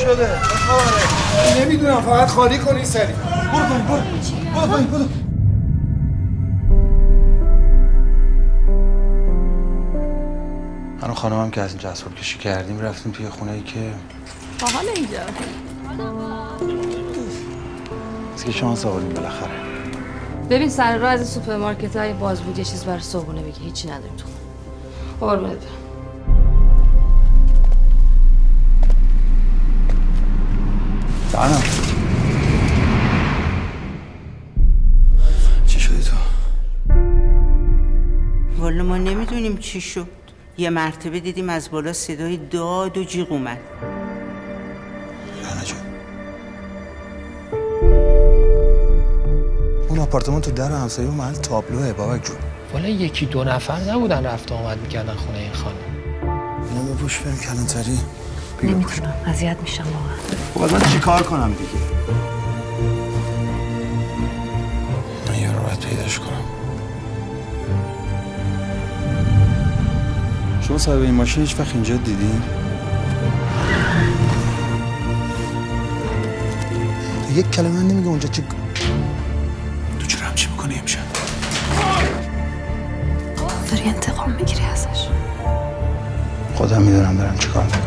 شده؟ خبره؟ نمیدونم، فقط خالی کنی سری. برو پایین. من و خانمم که از اینجا اسباب کشی کردیم رفتیم توی خونه‌ای که باحال اینجا. از که شانس آوردیم بالاخره. ببین سر راه از سوپرمارکت های باز بود یه چیز برای صبحونه بگی، هیچی نداریم تو خونه. قربونت برم. جانم چی شدی تو؟ والا ما نمیدونیم چی شد. یه مرتبه دیدیم از بالا صدای داد و جیغ اومد. رنا جون اون آپارتمان تو در همسایه و محل تابلوه بابک جون. والا یکی دو نفر نبودن رفت آمد میکردن خونه این خانم. اینو بپوش بریم کلانتری. نمیتونم، اذیت میشم واقعا. باید من چی کار کنم دیگه؟ من یه رو باید پیداش کنم. شما صاحب این ماشین هیچ وقت اینجا دیدین؟ تو یک کلمه من نمیگه اونجا چی؟ تو چرا همچی میکنی امشب؟ داری انتقام میگیری ازش. خودم میدونم دارم چی کار میکنم.